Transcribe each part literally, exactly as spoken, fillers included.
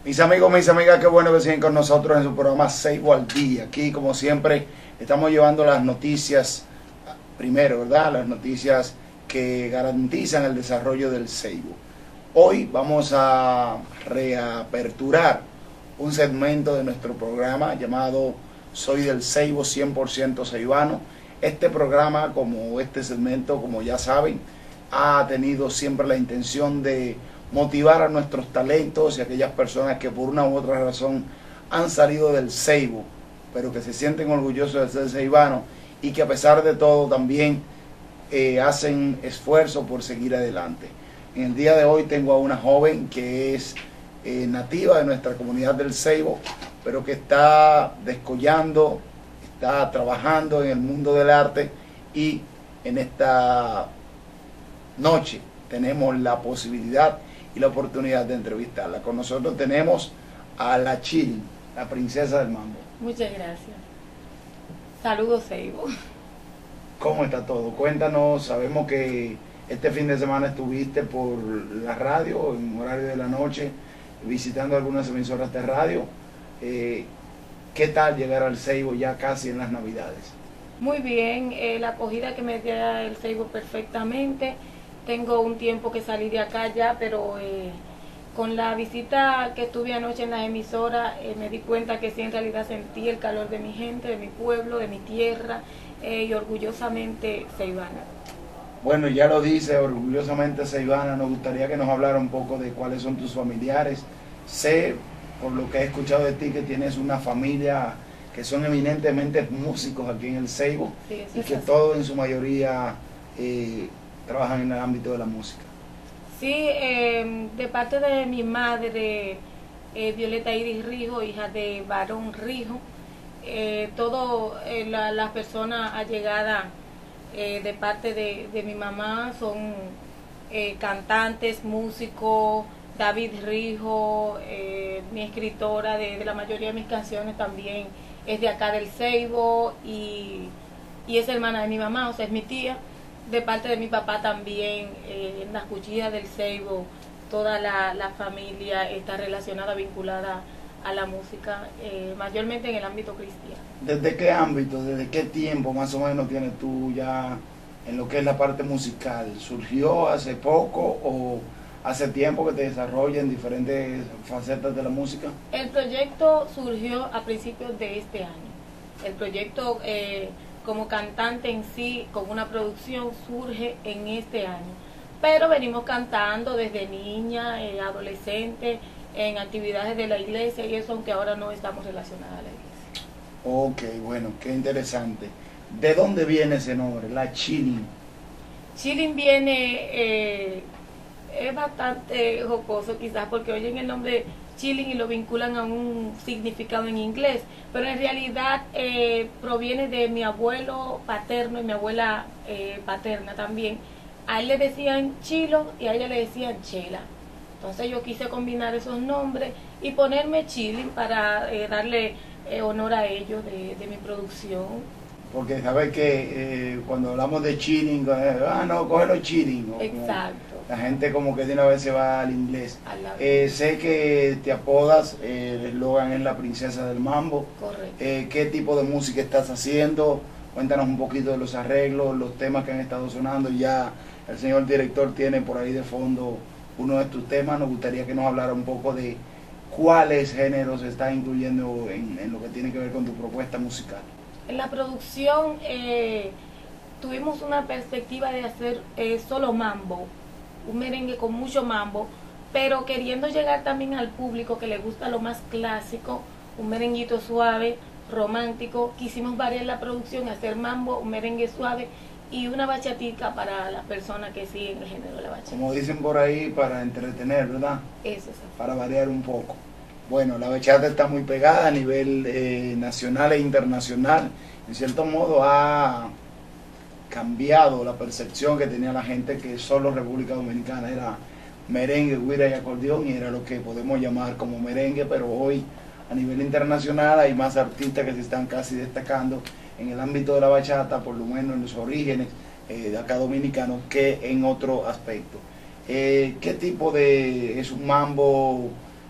Mis amigos, mis amigas, qué bueno que siguen con nosotros en su programa Ceibo al Día. Aquí, como siempre, estamos llevando las noticias, primero, ¿verdad? Las noticias que garantizan el desarrollo del Ceibo. Hoy vamos a reaperturar un segmento de nuestro programa llamado Soy del Ceibo cien por ciento ceibano. Este programa, como este segmento, como ya saben, ha tenido siempre la intención de motivar a nuestros talentos y a aquellas personas que por una u otra razón han salido del Ceibo, pero que se sienten orgullosos de ser ceibanos y que a pesar de todo también eh, hacen esfuerzo por seguir adelante. En el día de hoy tengo a una joven que es eh, nativa de nuestra comunidad del Ceibo, pero que está descollando, está trabajando en el mundo del arte, y en esta noche tenemos la posibilidad y la oportunidad de entrevistarla. Con nosotros tenemos a la Chilling, la princesa del mambo. Muchas gracias. Saludos, Ceibo. ¿Cómo está todo? Cuéntanos, sabemos que este fin de semana estuviste por la radio, en horario de la noche, visitando algunas emisoras de radio. Eh, ¿Qué tal llegar al Ceibo ya casi en las Navidades? Muy bien, eh, la acogida que me da el Ceibo perfectamente. Tengo un tiempo que salí de acá ya, pero eh, con la visita que tuve anoche en las emisoras, eh, me di cuenta que sí, en realidad sentí el calor de mi gente, de mi pueblo, de mi tierra, eh, y orgullosamente ceibana. Bueno, ya lo dice, orgullosamente ceibana. Nos gustaría que nos hablara un poco de cuáles son tus familiares. Sé, por lo que he escuchado de ti, que tienes una familia que son eminentemente músicos aquí en el Ceibo, Sí, y que así. todos en su mayoría eh, trabajan en el ámbito de la música. Sí, eh, de parte de mi madre, eh, Violeta Iris Rijo, hija de Barón Rijo, eh, todas eh, la, las personas allegadas eh, de parte de, de mi mamá son eh, cantantes, músicos. David Rijo, eh, mi escritora de, de la mayoría de mis canciones, también es de acá del Ceibo, y, y es hermana de mi mamá, o sea, es mi tía. De parte de mi papá también, eh, en las cuchillas del Ceibo, toda la, la familia está relacionada, vinculada a la música, eh, mayormente en el ámbito cristiano. ¿Desde qué ámbito, desde qué tiempo más o menos tienes tú ya en lo que es la parte musical? ¿Surgió hace poco o hace tiempo que te desarrollas en diferentes facetas de la música? El proyecto surgió a principios de este año. El proyecto eh, como cantante en sí, con una producción, surge en este año. Pero venimos cantando desde niña, eh, adolescente, en actividades de la iglesia y eso, aunque ahora no estamos relacionadas a la iglesia. Ok, bueno, qué interesante. ¿De dónde viene ese nombre, la Chilling? Chilling viene, eh, es bastante jocoso quizás porque oyen el nombre Chilling y lo vinculan a un significado en inglés, pero en realidad eh, proviene de mi abuelo paterno y mi abuela eh, paterna también. A él le decían Chilo y a ella le decían Chela. Entonces yo quise combinar esos nombres y ponerme Chilling para eh, darle eh, honor a ellos de, de mi producción. Porque sabes que eh, cuando hablamos de chilling, eh, ah, no, cógelo chilling. ¿No? Exacto. La gente como que de una vez se va al inglés. A la Eh, sé que te apodas, eh, el eslogan es la princesa del mambo. Correcto. Eh, ¿Qué tipo de música estás haciendo? Cuéntanos un poquito de los arreglos, los temas que han estado sonando. Ya el señor director tiene por ahí de fondo uno de tus temas. Nos gustaría que nos hablara un poco de cuáles géneros estás incluyendo en, en lo que tiene que ver con tu propuesta musical. En la producción eh, tuvimos una perspectiva de hacer eh, solo mambo, un merengue con mucho mambo, pero queriendo llegar también al público que le gusta lo más clásico, un merenguito suave, romántico. Quisimos variar la producción, hacer mambo, un merengue suave y una bachatica para las personas que siguen el género de la bachata. Como dicen por ahí, para entretener, ¿verdad? Eso es así. Para variar un poco. Bueno, la bachata está muy pegada a nivel eh, nacional e internacional. En cierto modo ha cambiado la percepción que tenía la gente que solo República Dominicana era merengue, güira y acordeón, y era lo que podemos llamar como merengue, pero hoy a nivel internacional hay más artistas que se están casi destacando en el ámbito de la bachata, por lo menos en los orígenes eh, de acá dominicanos, que en otro aspecto. Eh, ¿Qué tipo de, es un mambo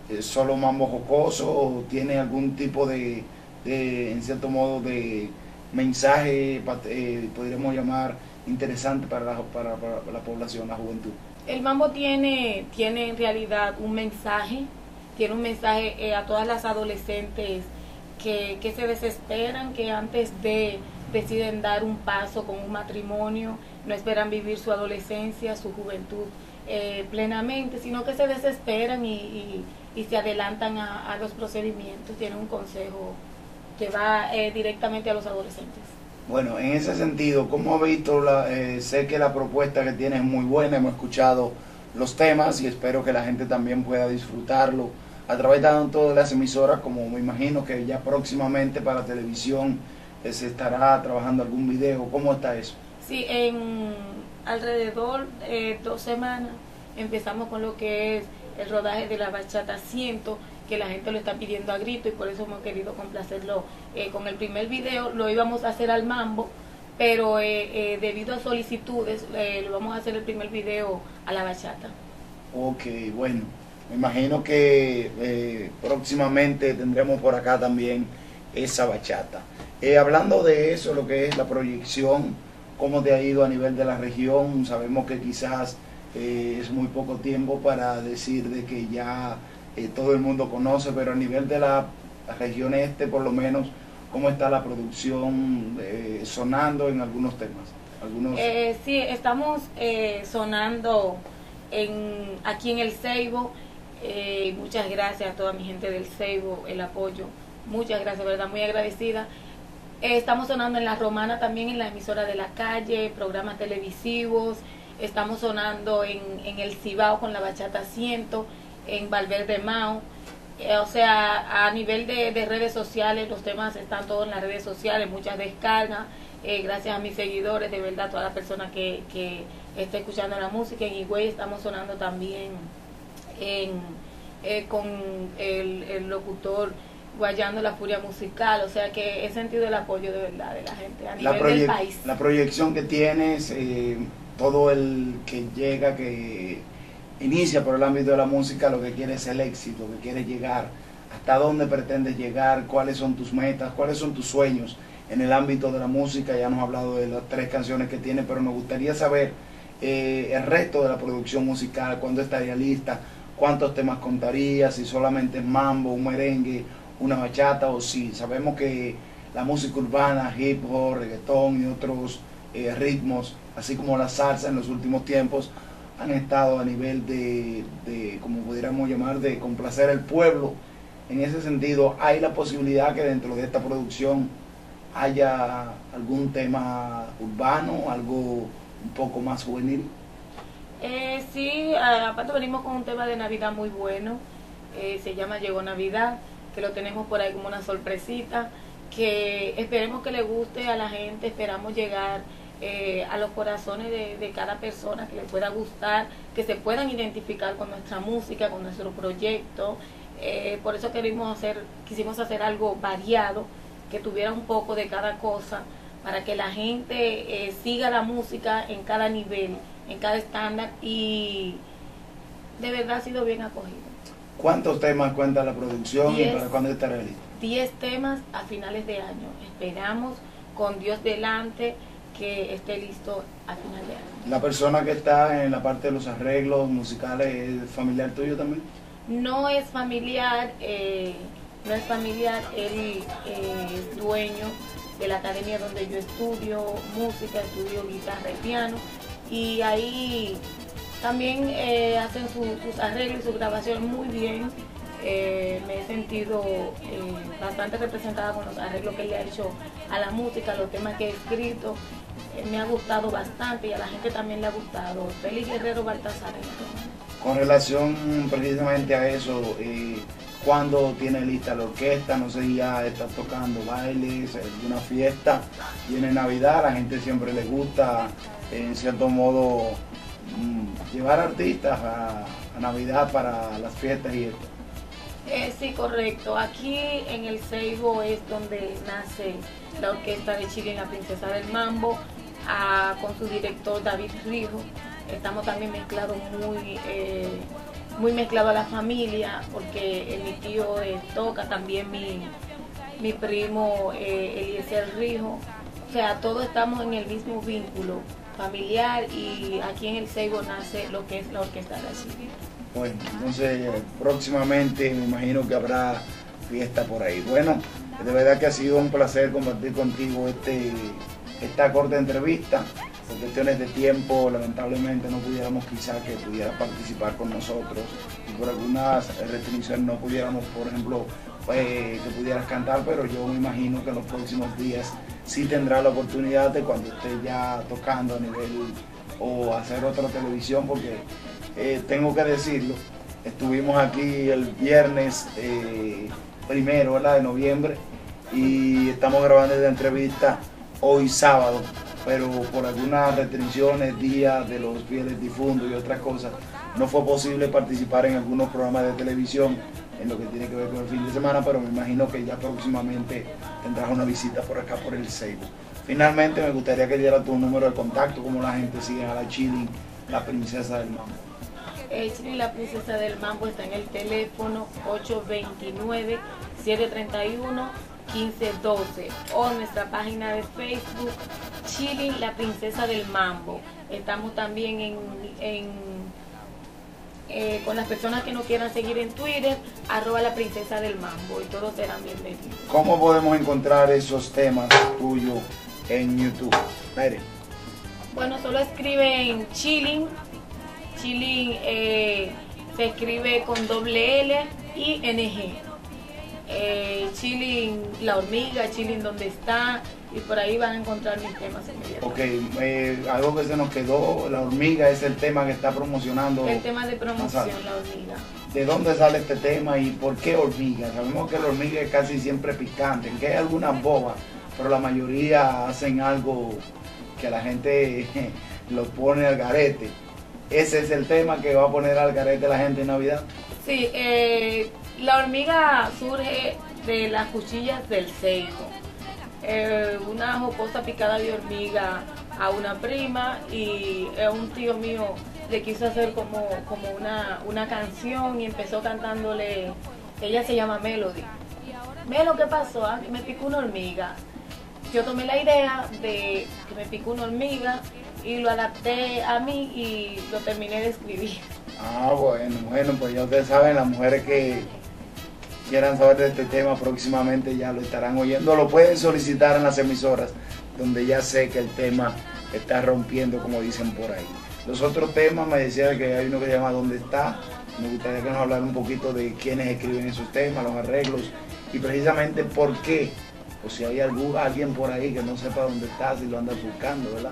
eh, solo mambo jocoso o tiene algún tipo de, de en cierto modo, de mensaje, eh, podríamos llamar, interesante para la, para, para la población, la juventud? El mambo tiene, tiene en realidad un mensaje, tiene un mensaje eh, a todas las adolescentes que, que se desesperan, que antes de deciden dar un paso con un matrimonio, no esperan vivir su adolescencia, su juventud eh, plenamente, sino que se desesperan y, y, y se adelantan a, a los procedimientos. Tiene un consejo que va eh, directamente a los adolescentes. Bueno, en ese sentido, ¿cómo ha visto? La, eh, sé que la propuesta que tienes es muy buena, hemos escuchado los temas y espero que la gente también pueda disfrutarlo a través de todas las emisoras, como me imagino que ya próximamente para televisión eh, se estará trabajando algún video. ¿Cómo está eso? Sí, en alrededor de eh, dos semanas empezamos con lo que es el rodaje de la bachata ciento, que la gente lo está pidiendo a grito y por eso hemos querido complacerlo eh, con el primer video. Lo íbamos a hacer al mambo, pero eh, eh, debido a solicitudes eh, lo vamos a hacer el primer video a la bachata. Ok, bueno, me imagino que eh, próximamente tendremos por acá también esa bachata. Eh, hablando de eso, lo que es la proyección, ¿cómo te ha ido a nivel de la región? Sabemos que quizás eh, es muy poco tiempo para decir de que ya eh, todo el mundo conoce, pero a nivel de la región este, por lo menos, ¿cómo está la producción eh, sonando en algunos temas? Algunos... Eh, sí, estamos eh, sonando en, aquí en el Ceibo. Eh, muchas gracias a toda mi gente del Ceibo, el apoyo. Muchas gracias, verdad, muy agradecida. Eh, estamos sonando en La Romana también, en la emisora de la calle, programas televisivos. Estamos sonando en, en el Cibao con la bachata ciento, en Valverde Mao. Eh, o sea, a nivel de, de redes sociales, los temas están todos en las redes sociales, muchas descargas. Eh, gracias a mis seguidores, de verdad, toda la persona que, que está escuchando la música. En Higüey estamos sonando también en, eh, con el, el locutor Guayando la Furia Musical. O sea que he sentido el apoyo de verdad de la gente a nivel del país. La proyección que tienes, eh, todo el que llega, que inicia por el ámbito de la música, lo que quiere es el éxito, que quiere llegar. ¿Hasta dónde pretendes llegar? ¿Cuáles son tus metas? ¿Cuáles son tus sueños en el ámbito de la música? Ya nos has hablado de las tres canciones que tiene, pero nos gustaría saber eh, el resto de la producción musical, cuándo estaría lista, cuántos temas contaría, si solamente es mambo, un merengue, una bachata, o si sabemos que la música urbana, hip hop, reggaetón y otros eh, ritmos, así como la salsa en los últimos tiempos, han estado a nivel de, de, como pudiéramos llamar, de complacer al pueblo. En ese sentido, ¿hay la posibilidad que dentro de esta producción haya algún tema urbano, algo un poco más juvenil? Eh, sí, aparte venimos con un tema de Navidad muy bueno, eh, se llama Llegó Navidad, que lo tenemos por ahí como una sorpresita, que esperemos que le guste a la gente, esperamos llegar eh, a los corazones de, de cada persona, que le pueda gustar, que se puedan identificar con nuestra música, con nuestro proyecto. Eh, por eso querimos hacer, quisimos hacer algo variado, que tuviera un poco de cada cosa, para que la gente eh, siga la música en cada nivel, en cada estándar, y de verdad ha sido bien acogido. ¿Cuántos temas cuenta la producción diez, y para cuándo estará listo? diez temas a finales de año. Esperamos, con Dios delante, que esté listo a final de año. ¿La persona que está en la parte de los arreglos musicales es familiar tuyo también? No es familiar, eh, no es familiar, él eh, es dueño de la academia donde yo estudio música, estudio guitarra y piano, y ahí también eh, hacen su, sus arreglos y su grabación muy bien. Eh, me he sentido eh, bastante representada con los arreglos que él le ha hecho a la música, los temas que he escrito. Eh, me ha gustado bastante y a la gente también le ha gustado. Félix Guerrero Baltasar. Con relación precisamente a eso, eh, ¿cuándo tiene lista la orquesta? No sé si ya está tocando bailes, alguna fiesta. Viene Navidad, a la gente siempre le gusta, en cierto modo, mmm, llevar artistas a, a Navidad para las fiestas y esto. Eh, sí, correcto. Aquí en el Ceibo es donde nace la orquesta de Chile, la Princesa del Mambo, a, con su director David Rijo. Estamos también mezclados muy, eh, muy mezclado a la familia, porque eh, mi tío eh, toca, también mi, mi primo eh, Eliezer Rijo. O sea, todos estamos en el mismo vínculo familiar y aquí en el Seibo nace lo que es la Orquesta de la Chilín. Bueno, entonces próximamente me imagino que habrá fiesta por ahí. Bueno, de verdad que ha sido un placer compartir contigo este, esta corta entrevista. Por cuestiones de tiempo, lamentablemente no pudiéramos quizá que pudieras participar con nosotros y por algunas restricciones no pudiéramos, por ejemplo, eh, que pudieras cantar, pero yo me imagino que en los próximos días sí tendrás la oportunidad de cuando estés ya tocando a nivel o hacer otra televisión, porque eh, tengo que decirlo, estuvimos aquí el viernes eh, primero, ¿verdad?, de noviembre, y estamos grabando esta entrevista hoy sábado, pero por algunas restricciones, días de los fieles difuntos y otras cosas, no fue posible participar en algunos programas de televisión en lo que tiene que ver con el fin de semana, pero me imagino que ya próximamente tendrás una visita por acá, por el Seibo. Finalmente me gustaría que diera tu número de contacto, como la gente sigue a la Chilín, la princesa del mambo. Eh, Chilín, la princesa del mambo, está en el teléfono ocho dos nueve, siete tres uno, uno cinco uno dos o nuestra página de Facebook Chilín, la princesa del mambo. Estamos también en, en eh, con las personas que nos quieran seguir en Twitter, arroba la princesa del mambo, y todos serán bienvenidos. ¿Cómo podemos encontrar esos temas tuyos en YouTube? Mire. Bueno, solo escriben Chilín. Chilín eh, se escribe con doble L y N G. Eh, Chilín la hormiga, Chilín donde está, y por ahí van a encontrar mis temas inmediatamente. Ok, eh, algo que se nos quedó, la hormiga es el tema que está promocionando. El tema de promoción, la hormiga. ¿De dónde sale este tema y por qué hormiga? Sabemos que la hormiga es casi siempre picante, que hay algunas bobas, pero la mayoría hacen algo que la gente lo pone al garete. ¿Ese es el tema que va a poner al garete la gente en Navidad? Sí, eh, la hormiga surge de las cuchillas del Seibo. Eh, una jocosa picada de hormiga a una prima, y eh, un tío mío le quiso hacer como, como una, una canción y empezó cantándole. Ella se llama Melody. Melo, ¿qué pasó? Ah, me picó una hormiga. Yo tomé la idea de que me picó una hormiga y lo adapté a mí y lo terminé de escribir. Ah, bueno, bueno, pues ya ustedes saben, las mujeres que quieran saber de este tema próximamente ya lo estarán oyendo, lo pueden solicitar en las emisoras, donde ya sé que el tema está rompiendo, como dicen por ahí. Los otros temas, me decía que hay uno que se llama ¿Dónde está? Me gustaría que nos hablara un poquito de quiénes escriben esos temas, los arreglos, y precisamente por qué, o si hay algún, alguien por ahí que no sepa dónde está, si lo andas buscando, ¿verdad?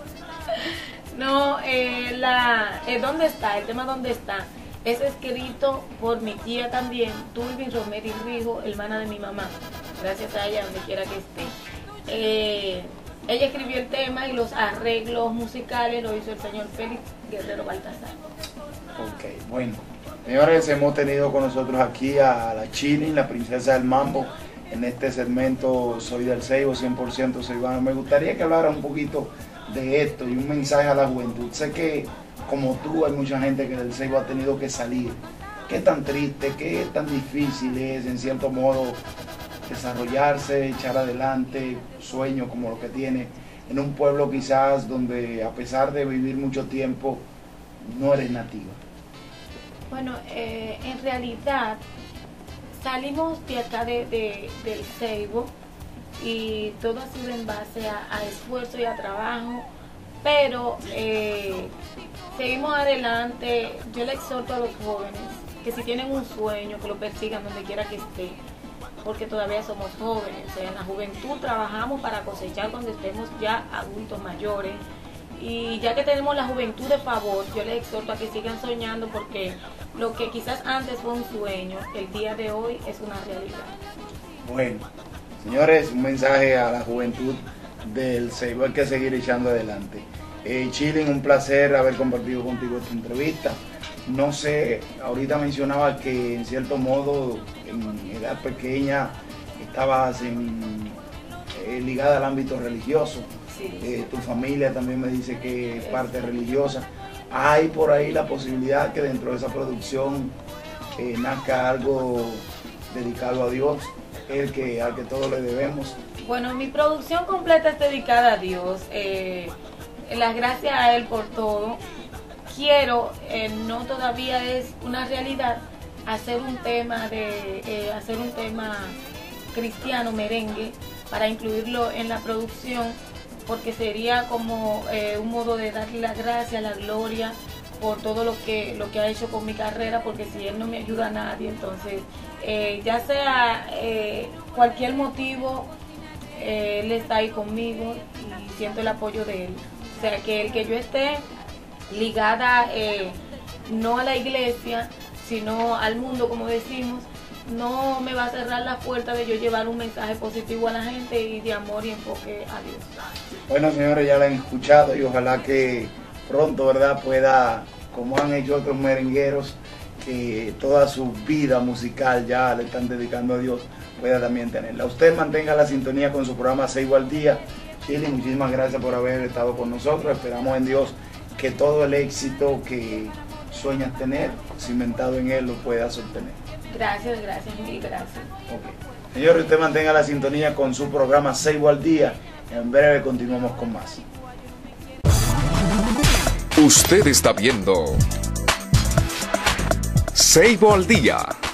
No, eh, la, eh, ¿dónde está? El tema ¿Dónde está? Es escrito por mi tía también, Tulvin Romero Rijo, hermana de mi mamá. Gracias a ella, donde quiera que esté. Eh, ella escribió el tema y los arreglos musicales lo hizo el señor Félix Guerrero Baltasar. Ok, bueno. Señores, hemos tenido con nosotros aquí a la Chilín, la princesa del mambo, en este segmento Soy del Seibo, cien por ciento seibano. Me gustaría que hablara un poquito de esto y un mensaje a la juventud. Sé que como tú hay mucha gente que del Seibo ha tenido que salir. ¿Qué tan triste, qué tan difícil es en cierto modo desarrollarse, echar adelante sueños como lo que tiene en un pueblo quizás donde a pesar de vivir mucho tiempo no eres nativa? Bueno, eh, en realidad salimos de acá de, de, del Seibo y todo ha sido en base a, a esfuerzo y a trabajo, pero eh, seguimos adelante. Yo le exhorto a los jóvenes que si tienen un sueño, que lo persigan donde quiera que esté, porque todavía somos jóvenes. O sea, en la juventud trabajamos para cosechar cuando estemos ya adultos mayores, y ya que tenemos la juventud de favor, yo les exhorto a que sigan soñando, porque lo que quizás antes fue un sueño, el día de hoy es una realidad. Bueno, señores, un mensaje a la juventud del Seibo, hay que seguir echando adelante. Eh, Chilín, un placer haber compartido contigo esta entrevista. No sé, ahorita mencionaba que en cierto modo, en edad pequeña, estabas en, eh, ligada al ámbito religioso. Sí. Eh, tu familia también me dice que es parte religiosa. hay por ahí la posibilidad que dentro de esa producción eh, nazca algo dedicado a Dios, el que, al que todos le debemos. Bueno, mi producción completa es dedicada a Dios, eh, las gracias a Él por todo. Quiero, eh, no todavía es una realidad, hacer un tema de eh, hacer un tema cristiano, merengue, para incluirlo en la producción, porque sería como eh, un modo de darle la gracia, la gloria por todo lo que lo que ha hecho con mi carrera, porque si Él no me ayuda a nadie, entonces eh, ya sea eh, cualquier motivo, eh, Él está ahí conmigo y siento el apoyo de Él. O sea, que el que yo esté ligada eh, no a la iglesia, sino al mundo, como decimos, no me va a cerrar la puerta de yo llevar un mensaje positivo a la gente y de amor y enfoque a Dios. Bueno, señores, ya la han escuchado y ojalá que pronto, ¿verdad?, pueda, como han hecho otros merengueros, que toda su vida musical ya le están dedicando a Dios, pueda también tenerla. Usted mantenga la sintonía con su programa Seibo al Día. Chili, muchísimas gracias por haber estado con nosotros. Esperamos en Dios que todo el éxito que sueñas tener, cimentado en Él, lo puedas obtener. Gracias, gracias, mil gracias. Okay. Señor, usted mantenga la sintonía con su programa Seibo al Día. En breve continuamos con más. Usted está viendo Seibo al Día.